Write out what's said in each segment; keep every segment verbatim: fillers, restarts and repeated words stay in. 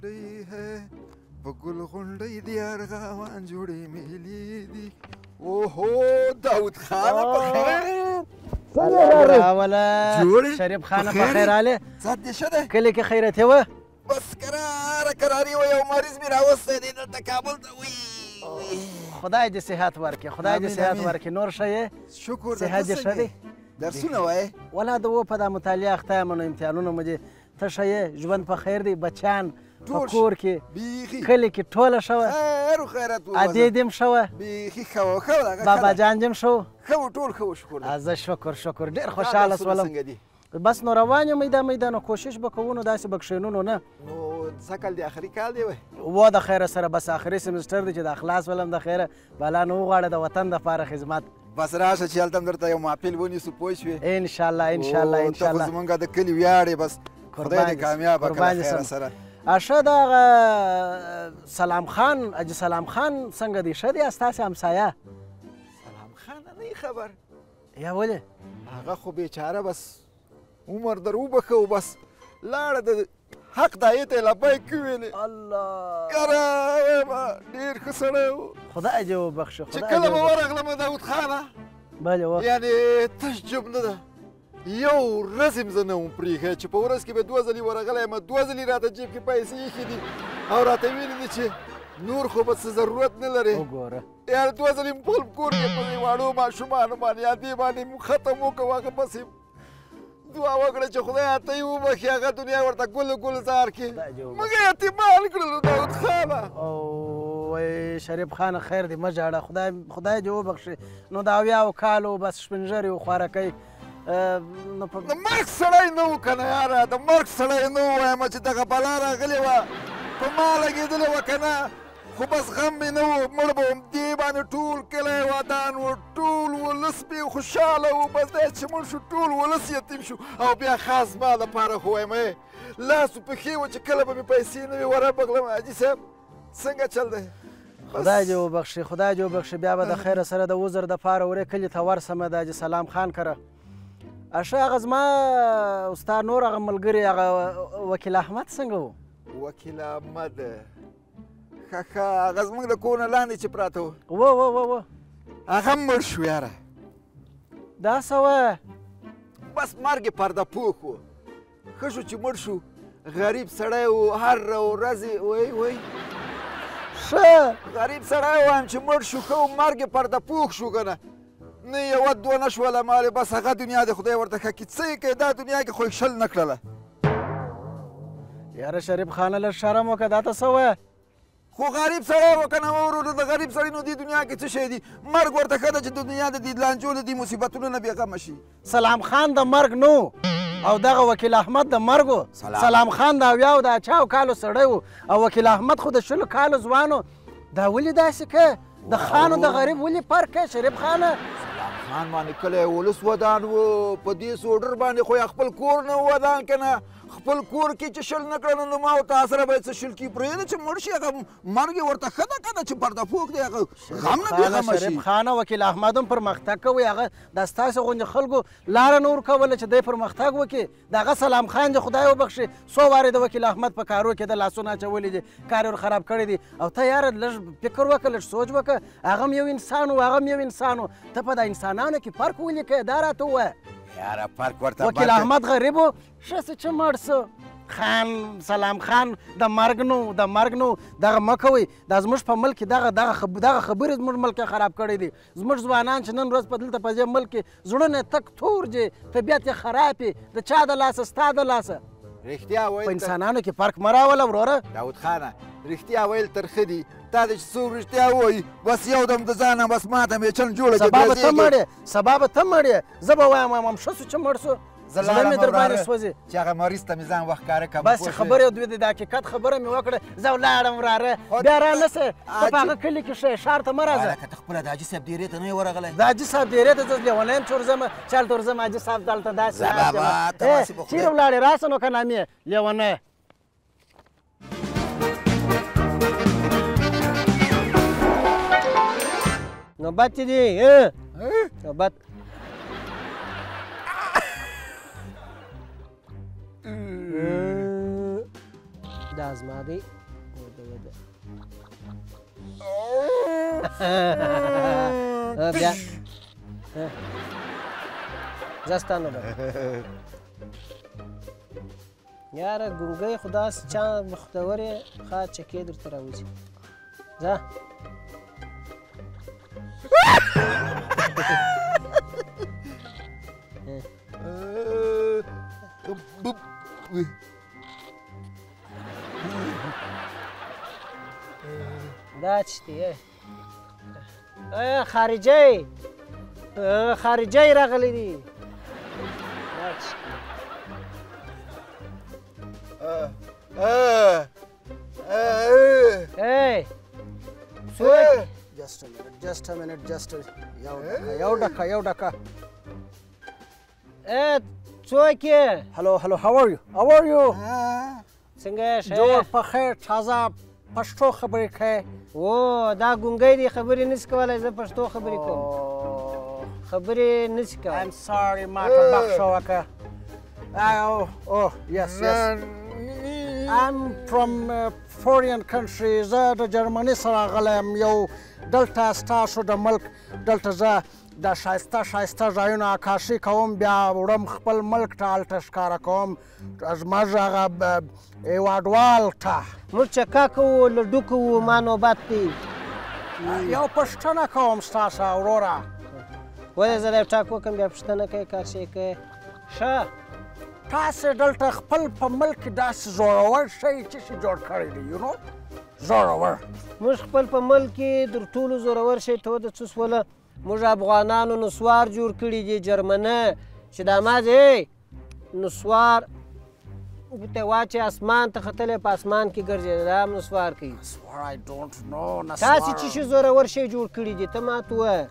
غونډۍ ہے په ګل غونډۍ دي ارغوان جوړې میلې دي. اوهو داود خانه په خیر راوله شریف خانه په خیر راله. ذات دې ښه دی؟ کلي کې خیرتي وه؟ بس کراره کراري وه. یو مریض مې راوستی دی دلته کابل ته. وی خدای دې صحت ورکړي، خدای دې صحت ورکړي. نور ښه یې؟ شکر. صحت دې ښه دی؟ درسونه وایې؟ ولا د و په دا مطالعه اخته یم نو امتحانونه مو دې. ته ښه یې؟ ژوند په خیر دی؟ بچیان په کور کې کلي کې ټوله ښه وه؟ خیر و خیرات و. ادې دې هم ښه وه؟ بیخي ښه وه. ښه وه. بابا جان دې هم ښه و؟ ښه و ټول ښه و شکر. زه شکر شکر ډېر خوشحاله شولم. بس نو روان یم میده میده نو کوشش به کوو نو داسې به کښېنو نه. نو څه کال دی؟ آخري کال دی وایي؟ و د خیره سره بس آخري سمسټر دی چې د خلاص ولم د خیره. بلا نه وغواړه د وطن دپاره خدمت. بس راشه چې هلته هم درته یو محفل ونیسو پوه شوې؟ انشاءالله انشاءالله انشاءالله. ته خو زمونږ د کلي ویاړ یې. بس خدای دې کامیابه کړه خیره سره. ښه د هغه سلام خان حاجي سلام خان څنګه دی؟ ښه دی ستاسې همسایه؟ سلام خان نه یې خبر؟ یا ولې؟ هغه خو بیچاره بس عمر در وبښه و بس لاړه د حق دایې ته یې لبیک ویلې. الله یاره وایم ډېر ښه سړی و. خدای دې وبخښي. چې کله به ورغلم داود خانه بلې وه یعنې تش جب نه ده. یو ورځ هم زه نه وم پرېښی چې په ورځ کې به دوه ځلې ورغلی یم. دوه ځلې راته جیب کې پیسې ایښي دي او راته ویلي دي چې نور خو به څه ضرورت نه لرې. وګوره یاره دوه ځلې مو خپل کور کې په دې واړو ماشومانو باندې یا دې باندې مو ختم وکړو. هغه پسې دعا وکړه چې خدایه ته یې وبخښي. هغه دنیا ورته ګل ګلزار کړي. موږ یې یتیمان کړلو داود خانه. وای شریف خانه خیر دې مه ژاړه. خدای خدای دې وبخښي. نو د اویاو کالو بس شپین ژرې و خوارکۍ. د مرګ سړی نه و که نه یاره. د مرګ سړی نه و وایم چې دغه بلا راغلې وه په ما لګېدلې وه که نه. خو بس غم مې نه و. مړ به وم دې باندې ټول کلی ودان و ټول ولس مې خوشحاله و. بس دی چې مړ شو ټول ولس یتیم شو. او بیا خاص ما لپاره خو وایم لاس و پښې و چې کله به مې پیسې نه وي وربغلم. حاجي صاحب څنګه چل دی؟ خدای دې وبخښي خدای دې وبخښي. بیا به د خیره سره د عذر دپاره ورې کلي ته ورسمه د حاجي سلام خان کره. ښه هغه زما ستا نور هغه ملګري هغه وکیل احمد څنګه و؟ وکیل احمد ښه ښه هغه زموږ د کور نه لاندې چې پراته و. و و و هغه مړ شو یاره. دا څه وه؟ بس مرګ یې پرده پوښ و. ښه شو چې مړ شو. غریب سړی و. هره ورځ وی وی ښه غریب سړی وایم چې مړ شو. ښه و مرګ یې پرده پوښ شو که نه. نه یوه دوه نه شوله مالې بس هغه دنیا د خدای ورته ښه کړي. څه یې کوي دا دنیا کې خو یې شل نه کړله. یاره شریف خانه لږ شرم وکړه. دا ته څه وایه؟ خو غریب سړی و که نه ورور د غریب سړي نو دې دنیا کې څه شی دي؟ مرګ ورته ښه ده چې د دنیا د دې لانجو د دې مصیبتونو نه بېغمه شي. سلام خان د مرګ نو او دغه وکیل احمد د مرګ و. سلام خان د اویاو د اچاو کالو سړی و او وکیل احمد خو د شلو کالو ځوان و. دا ولې داسې که د خان او د غریب ولې فرق کوې شریف خانه؟ خان باندې کلی ولس ودان و. په دې سوډر باندې خو یې خپل کور نه ودان که نه. خپل کور کې چې شل نه کړه نو ما او تا سره باید څه شل کي پرېږده چې مړ شي. هغه مرګ یې ورته ښه ده که نه چې پرده پوښ دی. هغه غم نه بېغمه شي. شریف خانه وکیل احمد هم پرمختګ کوي. هغه د ستاسې غوندې خلکو لاره نه ورکوله چې دی پرمختګ وکړي. د هغه سلام خان دې خدای وبخښي څو وارې د وکیل احمد په کارو کې د لاسونه اچولي دي. کار یې ور خراب کړی دي. او ته یاره لږ فکر وکړه لږ سوچ وکړه. هغه هم یو انسان و هغه هم یو انسان و. ته په د انسانانو کې فرق ولیکې دا راته ووایه. یاره فرق ورته وکیل احمد غریب و ښه څه چې مړ څه. خان سلام خان د مرګ نو د مرګ نو دغه مه کوئ. دا زموږ په ملک کې دغه دغه خبرې زموږ ملک خراب کړی دي. زموږ ځوانان چې نن ورځ په دلته په دې ملک کې زړونه تک تور دي. طبیعت یې خراب دی. د چا د لاسه ستا د لاسه. رښتیا ویل په انسانانو کې فرق مه راوله وروره. داود خانه رښتیا ویل ترخه دي. تا دې چې څوک رښتیا ووایي بس یو دم د ځانه بس ماته مې چل جوړه کړي. سبا به ته مړ یې سبا به ته مړ یې. زه به وایم وایم ښه سو چې مړ سو. زړه مې در باندې سوځي چې هغه مریض ته مې ځان وخت ښکاره کړم. بس خبرې دوی د حقیقت خبره مې وکړه. زه ولاړم وراره بیا را نه سه. ته په هغه کلي کې ښه ښار ته مه راځه. که ته خپله د حاجي صاحب ډېرې ته نه یې ورغلی؟ د حاجي صاحب ډېرې ته زه لیونی یم چې ورځم چې هلته ورځم حاجي صاحب دلته داسې چېرې ولاړې راسه نو که نامې لیونی. نوبت دی نوبت. دا دا زما دی وده وده بیا زه ستا نه بل یاره ګونګی خو داسې چا مختور یې ښه چکې درته راوځي ځه دا څه دی خارجۍ خارجۍ راغلی دي دا څه Hey! څوک Just a minute, just a minute, just a یو ډکه یو ډکه اے څوک یې Hello, hello, how are you? How are you? څنګه یې جوړ په خیر تازه پښتو خبرې کوې او دا ګونګی دی خبرې نشي کولی زه پښتو خبرې کوم خبرې نشي کولی I'm sorry ما ته بخښه وکړه Oh, oh, yes, yes. I'm from uh, foreign country. زه د جرمني سره راغلی یم یو دلته ستاسو د ملک دلته زه د ښایسته ښایسته ځایونه عکاسي کوم بیا وړم خپل ملک ته هلته ښکاره کوم زموږ هغه هېوادوال ته موږ چکا کوو لډو کوو ما نوبت دی یو پوښتنه کوم ستاسو وروره ولې زه لیپټاپ وکړم بیا پوښتنه کوې کار شی کوې ښه تاسې دلته خپل په ملک کې داسې زورور شی څه شي جوړ کړی دی یو نو زورور موږ خپل په ملک کې در ټولو زورور شی ته د څه سوله موږ افغانانو نسوار جوړ کړي دي جرمنه چې دا ما دی نسوار ته واچې اسمان ته ختلی په اسمان کې ګرځېده دا هم نسوار کوي تاسې چې شي زورور شی جوړ کړي دي ته ما ته ووایه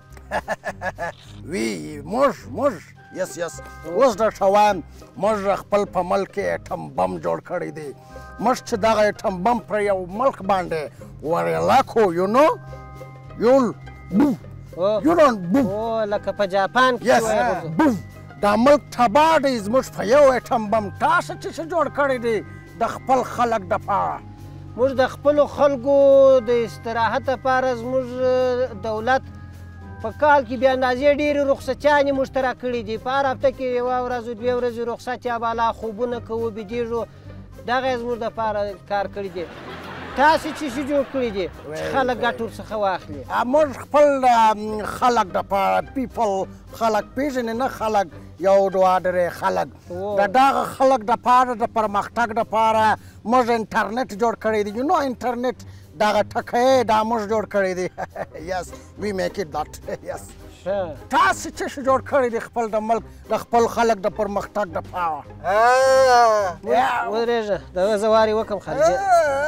وی موږ موږ یس یس اوس درته وایم موږ خپل په ملک کې اټم بم جوړ کړی دی موږ چې دغه اټم بم پر یو ملک باندې ورېلا کو یو نو یول بو یو ډونټ بو او لکه په جاپان کې یس بو دا ملک تباه دی زموږ په یو اټم بم تاسو چې څه جوړ کړی دی د خپل خلک دپاره موږ د خپلو خلکو د استراحت لپاره زموږ دولت په کال کې بیا اندازې ډېرې رخصتیانې موږ ته راکړي دي په هر هفته کې یوه ورځ دوې ورځې رخصت یا بالا خوبونه کوو بېدېږو دغه یې زموږ دپاره کار کړي دي تاسې چې شي جوړ کړي دي چې خلک ګټه ورڅخه واخلي موږ خپل خلک دپاره پیپل خلک پېژنې نه خلک یو دوه درې خلک د دغه خلک دپاره د پرمختګ دپاره موږ انټرنیټ جوړ کړی دی یو نو انټرنیټ دغه ټکی دا موږ جوړ کړی دی یس وی میک اټ دټ یس تاسې څه شي جوړ کړی دی خپل د ملک د خپل خلک د پرمختګ دپاره ودرېږه دغه زه وارې وکړم خارجي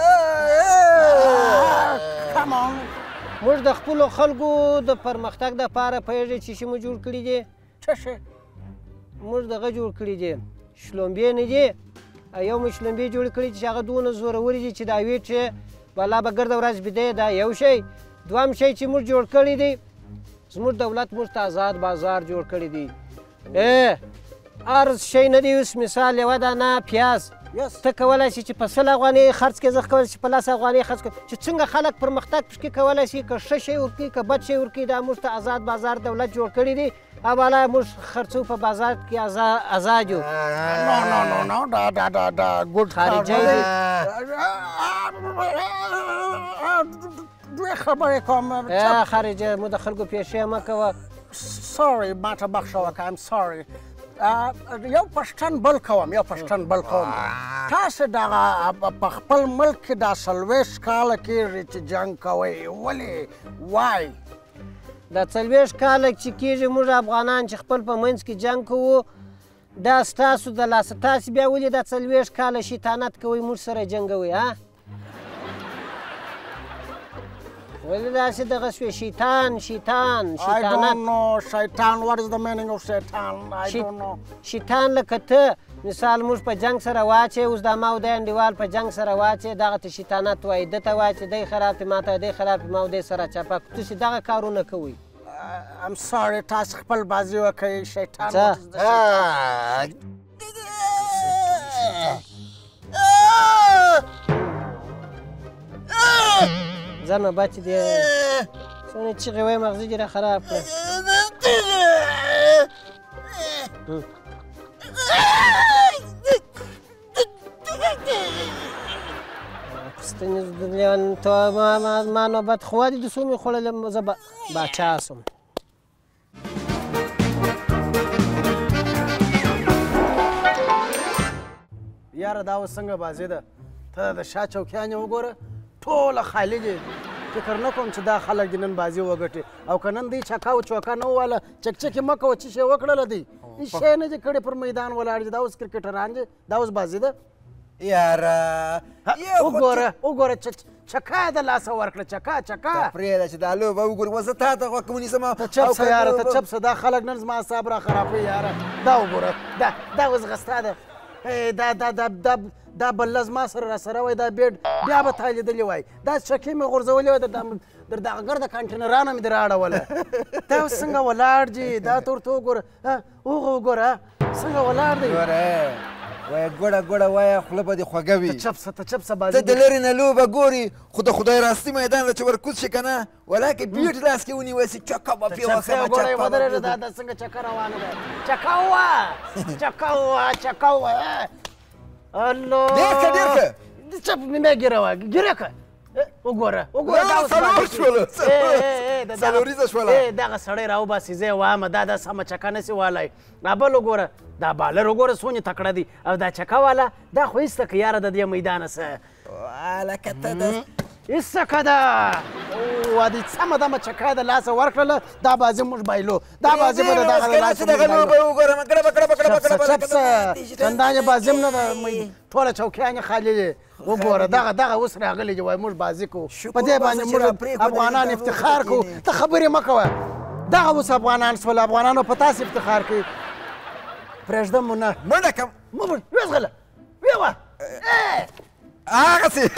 موږ د خپلو خلکو د پرمختګ دپاره پوهېږئ چې شي مو جوړ کړي دي څه شی موږ دغه جوړ کړي دي شلومبې نه دي یو مو شلومبې جوړې کړي چې هغه دونه زورورې دي چې دا ویټ چې بالا به ګرده ورځ بېدی دا یو شی دویم شی چې موږ جوړ کړی دی زموږ دولت موږ ته آزاد بازار جوړ کړی دی ای هر شی نه دی اوس مثال یوه دانه پیاز ته کولی شي چې په سل افغانۍ خرڅ کړې زه کولی شي په لس افغانۍ خرڅ کړم چې څنګه خلک پرمختګ پکې کولی شي که ښه شی ورکوي که بد شی ورکوي دا موږ ته آزاد بازار دولت جوړ کړی دی او بالا موږ خرڅو په بازار کې آزاد یو نو نو نو نو دا دا دا دا ګډ خارجی دی دوی خبرې کوم خارجه مو د خلکو پیشې مه کوه سوري ما ته بخښه وکړه ایم سوري یو پښتن بل کوم یو پښتن بل کوم تاسو دغه په خپل ملک کې دا څلوېښت کاله کېږي چې جنګ کوئ ولې وای دا څلوېښت کاله چې کېږي موږ افغانان چې خپل په منځ کې جنګ کوو دا ستاسو د لاسه تاسې بیا ولې دا څلوېښت کاله شیطانت کوئ موږ سره جنګوئ ها ولې داسې دغه شوې شیطان شیطان I don't know شیطان what is the meaning of شیطان I don't know شیطان لکه ته مثال موږ په جنګ سره واچې اوس دا ما او دی انډیوال په جنګ سره واچې دغه ته شیطانت وایي ده ته وایي چې دی خراب کړي ما ته دی خراب کړي ما او دی سره چپه کړو تاسې دغه کارونه کوئ I'm sorry تاسې خپل بازي وکړئ شیطان ځه نو بچ دی څونه چیغې وایي مغزي دې را خراب کړه پوستنې ته ما نوبت خو دې د څو مې خوړلې زه باچا شم یاره دا اوس څنګه بازي ده ته د شا چوکیانې وګوره ټوله خالي دي فکر نه کوم چې دا خلک دې نن بازي وګټي او که نن دوی چکا او چوکا نه وواله چکچکې مه کوه چې شی وکړله دوی هېڅ شی نه دي کړي پر میدان ولاړ دي دا اوس کرکټران دي دا اوس بازي ده یاره وګوره وګوره چکا یې د لاسه ورکړه چکا چکا پرېږده چې دا لوبه وګورې اوس زه تا ته غوږ ونیسم ته چپ شه یاره ته چپ شه دا خلک نن زما اعصاب را خرابوي یاره دا وګوره دا دا اوس غستا ده دا دا دا دا دا بله زما سره راسره وای دا بیډ بیا به تا لیدلې وای دا چکې مې غورځولې وای در دغه ګرده کانټینرانه مې در اړوله دا اوس څنګه ولاړ دي دا ته ورته وګوره هغه وګوره څنګه ولاړ دی وایه ګوډه ګوډه وایه خوله به دې خوږه وي ته چپ شه ته چپ شه ته د لرې نه لوبه ګورې خو د خدای راستي میدان له چې ورکوز شي که نه ولاکې بیټ لاس کې ونیوسي چکه به پې وخمه ودرېږه دا دا څنګه چکه روانه ده چکه ووه چکه ووه چکه ووه الله ډېر ښه ډېر ښه چپ مې مې ګیره وه ګیره که وګوره وګوره څلور شوله څلوریزه شوله دغه سړی راوباسي زه یې وایم دا دا سمه چکه نسي والی دا بل وګوره دا بالر وګوره څونه تکړه دي او دا چکه والا دا خو هېڅ که یاره د دې میدانه څه لکه ته د هېڅ که ده وادي سمه دمه چکه د لاسه ورکړله دا بازي موږ بایلو دا بازي به د دغه د لاسه چپ شه چندان یې بازي هم نه ده ټوله چوکیانې خالي دي وګوره دغه دغه اوس راغلی دي وایي موږ بازي کوو په دې باندې موږ افغانان افتخار کوو ته خبرې مه کوه دغه اوس افغانان شول افغانانو په تاسې افتخار کوي پرېږدم مو نه منډه کم مه ویزغله ویوه هغسې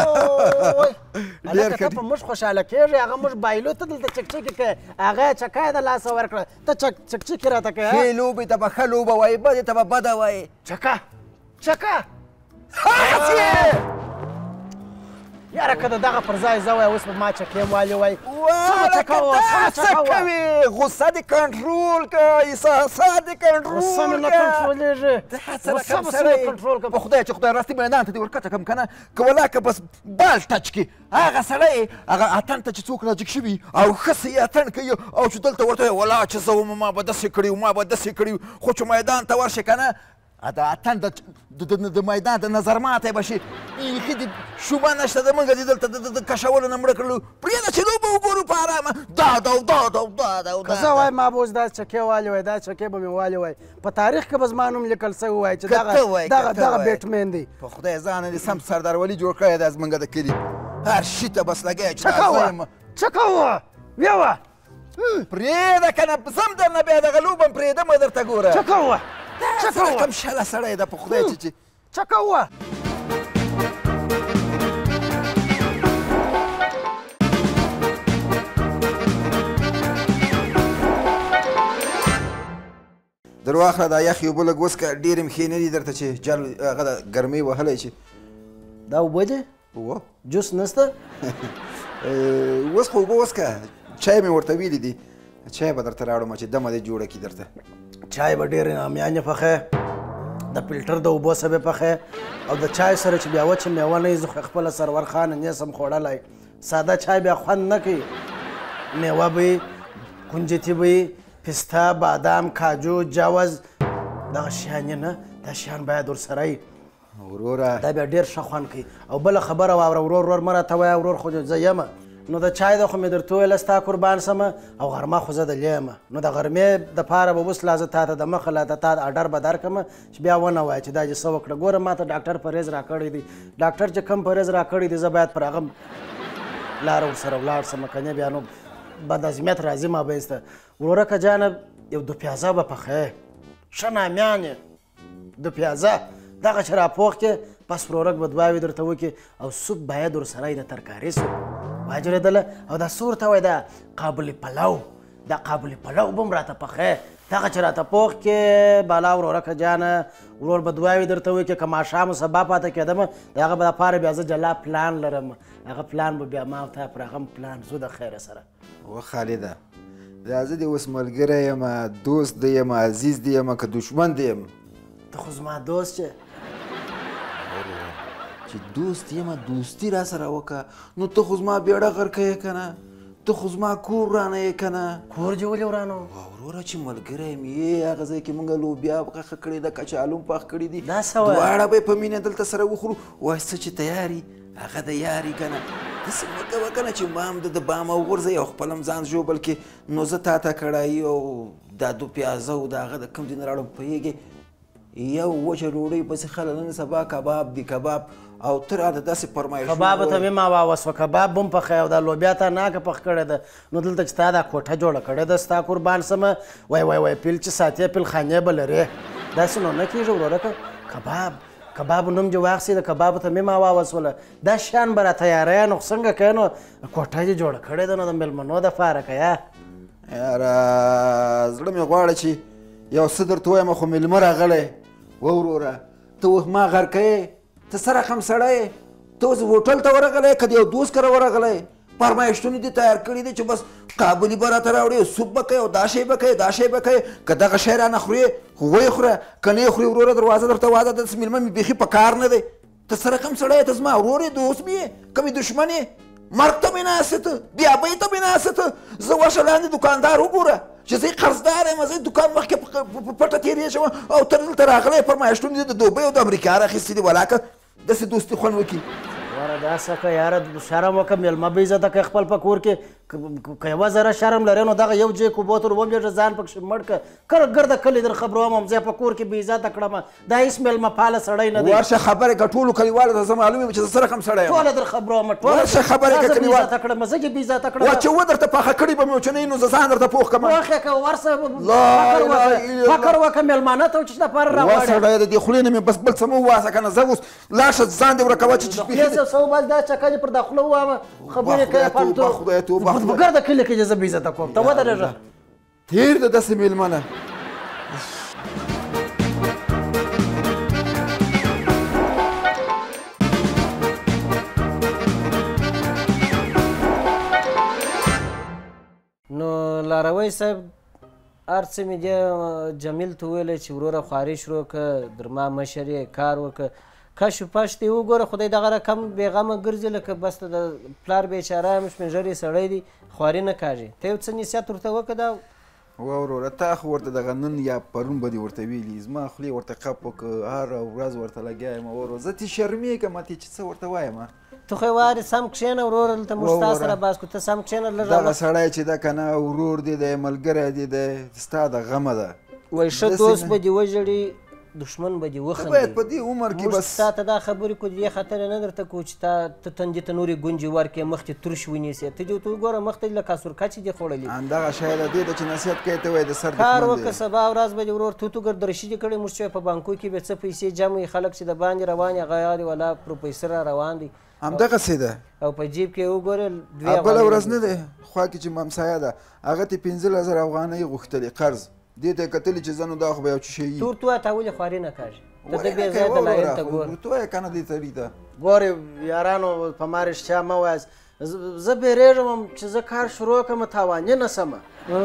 هلکه ته په موږ خوشحاله کېږې هغه موږ بایلو ته دلته چکچکې کوې هغه یې چکه یې د لاسه ورکړه ته چکچکې راته کوې ښې لوبې ته به ښه لوبه وایي بدې ته به بده وایي چکه چکه هغسې یاره که د دغه پر ځای زه وای اوس به ما چکې والې وای څه کوې غصه دې کنټرول که احساسات دې کنټرول غصه مې نه کنټرولېږي غصه به څنګه کنټرول کړم په خدای چې خدای راستي میدان ته دې ورکښته کړم که نه که ولاکه بس بال ټچ کړي هغه سړی هغه اتڼ ته چې څوک راجګ شوي او ښه یې اتڼ کوي او چې دلته ورته وایي ولا چې زه وم ما به داسې کړي ما به داسې کړي خو چې میدان ته ورشي که نه د اتڼ د میدان د نظر ماتی به شي بیخي د شوبه نشته د موږ دې دلته د کشولو نه مړه کړلو پرېږده چې لوبه وګورو په ارامه دا دا دا دا دا دا که زه وایم ما به اوس دا چکې والې وای دا چکې به مې والې وای په تاریخ کې به زما نوم لیکل سوی وای چې دغه دغه بیټمین دی په خدای ځانه دې سم سردارولي جوړ کړی دی زموږ د کلي هر شي ته بس لګی چې چکه وه چکه وه ویې وه پرېږده که نه زم در نه بیا دغه لوبه م پرېږدم درته ګوره چکه وه چکه وه کم شله سړی ده په خدای چې چکه وه در واخله دا یخې اوبه لږ وڅښه ډېرې م ښې نه دي درته چې جل هغه د ګرمۍ وهلی چې دا اوبه دي اوه جوس نسته اوس خو اوبه وڅښه چای مې ورته ویلي دي چای به درته راوړم چې دمه دې جوړه کړي درته چای به ډېرې نامیانې پخې د فلټر د اوبو سه به پخې او د چای سره چې بیا وچې میوه نه وي زه خو خپله سرور خان نه سم خوړلی ساده چای بیا خوند نه کوي میوه به وي کنجتي به وي پسته بادام کاجو جوز دغه شیان یې نه دا شیان باید ورسره وي وروره دا بیا ډېر ښه خوند کوي او بله خبره واوره ورور ورور مه راته وایه ورور خو زه یم نو د چای د خو مې درته وویله ستا قربان سمه او غرمه خو زه دلې یم نو د غرمې دپاره به اوس لا زه تا ته د مخه لا ته تا اډر به درکړم چې بیا ونه وایه چې دا چې څه وکړه ګوره ما ته ډاکټر پرهیز راکړی دی ډاکټر چې کوم پرهیز راکړی دی زه باید پر هغه لاره ورسره ولاړ سم که نه بیا نو بدعظمیت راځي ما بینځ ته ورورکه جانه یو دو پیازه به پخې ښه نامیانې دو پیازه دغه چې راپوخ کې بس ورورک به دواوې درته وکړي او سوپ باید ورسره وي د ترکاري سوپ واجرېدله او دا څه ورته وایي دا قابل پلو دا قابل پلو به هم راته پخې دغه چې راته پوخ کې بالا ورورکه جانه ورور به دعاوې درته وکړي که ماښام سبا پاته کېدم د هغه به دپاره بیا زه جلا پلان لرم هغه پلان به بیا ما او تا پر هغه پلان زو د خیره سره و خالده دا زه دې اوس ملګری یم دوست دې یم عزیز دې یم که دشمن دې یم ته خو زما دوست چې چې دوست یم دوستي را سره وکړه نو ته خو زما بیړه غرقه یې که نه ته خو زما کور رانه یې که نه کور دې ولې ورانه وروره چې ملګری یم یې هغه ځای کې مونږ لوبیا پخه کړې ده کچالو پخ کړي دي دا څه وایې دواړه به یې په مینه دلته سره وخورو وایي څه چې تیاري هغه د یاري که نه داسې مه کوه که نه چې ما هم د د بامه وغورځوي او خپل هم ځان ژوبل کې نو زه تا ته کړایي او دا دو پیازه او د هغه د کوم دي نه راوړم پوهېږې یو وچه ډوډۍ پسې خله نن سبا کباب دی کباب او ته راته داسې فرمایش کباب ته مې ما واوسوه کباب به هم پخوي او دا لوبیا ته ناکه پخ کړې ده نو دلته چې تا دا کوټه جوړه کړې ده ستا قربان سمه وای وای وای پیل چې ساتې پیل خانې به لرې داسې نو نه کېږي ورورکه کباب کباب نوم دې واخیستې د کبابو ته مې ما واوسوله دا شیان به را تیاروې نو څنګه کوې نو کوټه دې جوړه کړې ده نو د مېلمنو دپاره که یا یاره زړه مې غواړه چې یو څه درته ووایم خو مېلمه راغلی و وروره ته اوس ما غرقه یې ته څه رقم سړی یې ته اوس هوټل ته ورغلی که د یو دوست کره ورغلی فرمایشتونه دې تیار کړي دي چې بس کابلي به راته راوړي سوپ به کوې او دا شی به کوې دا شی به کوې که دغه شی رانه خورې خو ویې خوره که نه یې خورې وروره دروازه درته واده ده داسې مېلمه مې بیخي په کار نه دی ته څه رقم سړی یې ته زما ورور یې دوست مې یې که مې دښمن یې مرګ ته مې ناست ته بیابۍ ته مې ناست ته زه وشه لاندې دوکاندار وګوره چې زه قرضدار یم زه دوکان مخکې په پټه تېرېږم او ته دلته راغلی فرمایشتونه دې د دوبۍ او د امریکا راخیستي دي ولاکه داسې دوستي خوند وکړي واره دا څه که یاره شرم وکړه مېلمه به عزته کوي خپل په کور کې که یوه ذره شرم لرې نو دغه یو جیک اوبو ته ور ومېږه ځان پکښې مړ کړه کله ګرده کلي در خبروم هم زه په کور کې بې عزته کړم دا هېڅ مېلمه پاله سړی نه دی ورشه خبرې که ټولو کلیوالو ته زه معلوم یم چې زه څه رقم سړی یم ټوله در خبروم ورشه خبرې که کلیوال عزته کړم زه یې بې عزته کړم وا چې و درته پاخه کړي به مې و چې نه نو زه ځان درته پوخ کړم پوخ یې که ورسه فکر وکړه مېلمانه ته چې دپاره وا سړی د دې خولې نه مې بس بل څه مه وواسه که نه زه اوس لاړ شه ځان دې ورکوه چې دا چکه پر داخله وامه خبرې کوي توبه خدای توبه په ګرده کلي کې زه بې عزته کوم ته ودرېږه تېر ده داسې مېلمنه نو لاروی صاحب هر څه مې دې جمیل ته وویلی چې وروره خواري شروع کړه در ما مشر یې کار وکړه کش پش دی وګوره خدای دغه رقم بېغمه ګرځي لکه بس ته د پلار بېچاره یم سپین ږیری سړی دی خواري نه کاږي ته یو څه نصیحت ورته وکړه دا وا وروره تا خو ورته دغه نن یا پرون به دې ورته ویلي زما خولې ورته قپ وکړه هره ورځ ورته لګیا یم ورو زه تې شرمېږم تې چې څه ورته وایم ته خو یې وارې سم کښېنه وروره دلته موږ ستا سره باز کړو ته سم کښېنه لږ دغه سړی چې ده که نه ورور دی دی ملګری دی دی ستا د غمه ده وایي ښه دوست به دې وژړي دښمن به دې وخندي باید په دې عمر کې موږ بس تا ته دا خبرې کړو دې خاطر یې نه درته کوو چې تا ته تندې ته نورې ګونجې ورکړې مخ دې ترش ونیسې ته دې ورته وګوره مخ ته دې لکه سورکچې دې خوړلي همدغه شی د دې ده چې نصیحت کوې ته وایي د سر کار دښمن وکړه دی سبا ورځ به دې ورور توتو ګردرشي دې کړې موږ چې په بانکو کې به څه پیسې جمع وي خلک چې د باندې روان یې هغه یادې والا پروفیسر را روان دي همدغسې ده او په جیب کې وګوره دوې بله ورځ نه دی خوا کې چې ممسایه ده هغه ترې پنځلس زره افغانۍ غوښتلې قرض دې ته یې کتلي چې زه نو دا خو به یو څه شی تور تو تا ولې خواري نه کاږي ته د بې ځایه دلایل ته ګوره ورته وایه که نه دې تري ته ګورې یارانو په ما رښتیا مه وایاست زه بیریږم چې زه کار شروع کړم تاواني نه سمه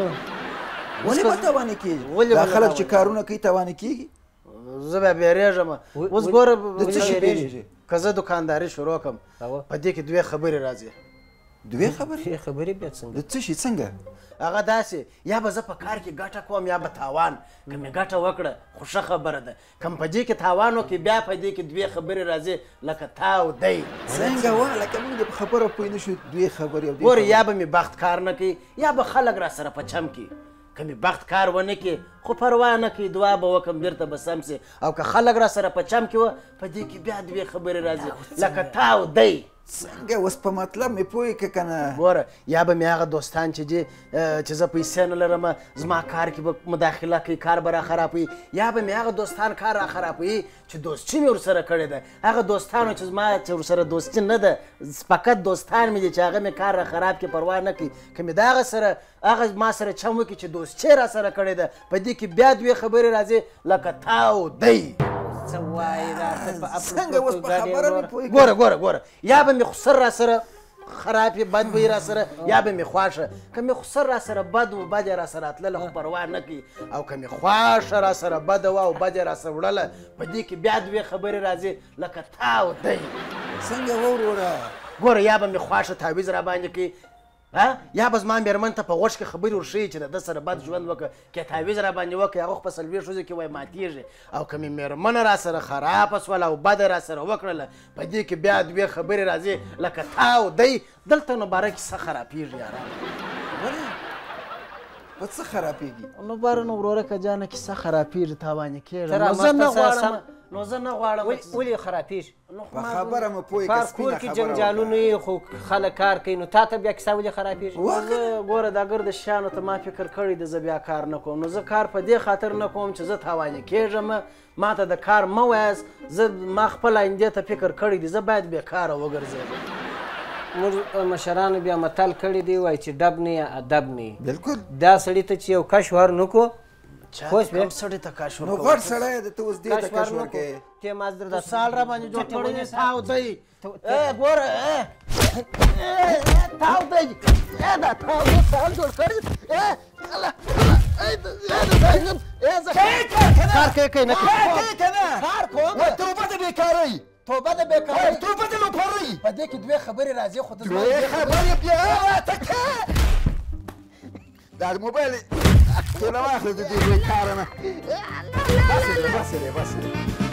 ولې به تاواني کېږي دا خلک چې کارونه کوي تاواني کېږي زه بیا بیریږم اوس ګوره د څه شي بیریږي که زه دوکانداري شروع کړم په دې کې دوې خبرې راځي دوې خبرې خبرې بیا څنګه د څه شي څنګه هغه داسې یا به زه په کار کې ګټه کوم یا به تاوان که مې ګټه وکړه خو ښه خبره ده که په دې کې تاوان وکړي بیا په دې کې دوې خبرې راځي لکه تا او دی څنګه وه لکه موږ د په خبره پوه نه شو دوې خبرې ګورې یا به مې بخت کار نه کوي یا به خلک را سره په چم کړي که مې بخت کار ونه کړي خو پروا نه کوي دعا به وکړم بېرته به سم سي او که خلک را سره په چم کې وه په دې کې بیا دوې خبرې راځي لکه تا او دی څنګه اوس په مطلب مې پوهې که که نه ګوره یا به مې هغه دوستان چې دي چې زه پیسې نه لرم زما کار کې به مداخله کوي کار به را خرابوي یا به مې هغه دوستان کار را خرابوي چې دوستي مې ورسره کړې ده هغه دوستانو چې زما چې ورسره دوستي نه ده فقط دوستان مې دي چې هغه مې کار را خراب کړي پروا نه کوي که مې د هغه سره هغه ما سره چم وکړي چې دوستي را سره کړې ده په دې کې بیا دوې خبرې راځي لکه تا او دی څه وایي راته په څنګه اوس په خبره مې پوهېږم ګوره ګوره ګوره یا به مې خسر را سره خراب یې بد به یې را سره یا به مې خوښه که مې خسر را سره بد و بد یې را سره تلله خو پروا نه کوي او که مې خوښه را سره بده وه او بد یې را سره وړله په دې کې بیا دوې خبرې راځي لکه تا او دی څنګه و وروره ګوره یا به مې خوښه تعویض را باندې کوي ها یا به زما مېرمن ته په غوږ کې خبرې ورښیي چې د ده سره بد ژوند وکړه که تعویض را باندې وکړي هغه خو په څلوېښت ورځو کې وایي ماتېږي او که مې مېرمنه را سره خرابه شوله او بده را سره وکړله په دې کې بیا دوې خبرې راځي لکه تا او دی دلته نو باره کیسه خرابېږي یارانه ولې په څه خرابېږي نو باره نو وروره که جانه کیسه خرابېږي تاوانې کېږي ته نو زه نه رامخته سه غواړم سم. نو زه نه غواړم ولې خرابېږي په خبره مې پوهې کار که کور سپینه کې خبره جنجالونه یې خو خلک کار کوي نو تا ته بیا کیسه ولې خرابېږي نو زه ګوره دا ګرد شیانو ته ما فکر کړی دی زه بیا کار نه کوم نو زه کار په دې خاطر نه کوم چې زه تاوانې کېږم ما ته د کار مه وایاست زه ما خپل آیندې ته فکر کړی دی زه باید بېکاره وګرځېږم موږ مشرانو بیا متل کړی دی وایي چې ډب نه یا ادب نه بلکل دا سړي ته چې یو کش ور نه کو کوم سړي ته کش نو غټ سړی دی ته اوس دې ته کش ورکوې ته مازدر د د سال را باندې جوړ کړی دی تا او دی ګوره تا او دی دا تا او دی سال جوړ کړی کار کوي کوي نه کوي که نه کار کوم توبه د بېکارۍ توبه د بېکارۍ توبه د لوپرۍ په دې کې دوې خبرې راځي خو ته زما دوې خبرې بیا راته که دا موبایل کېله واخله د دې بېکاره نه بس دی بس دی بس دی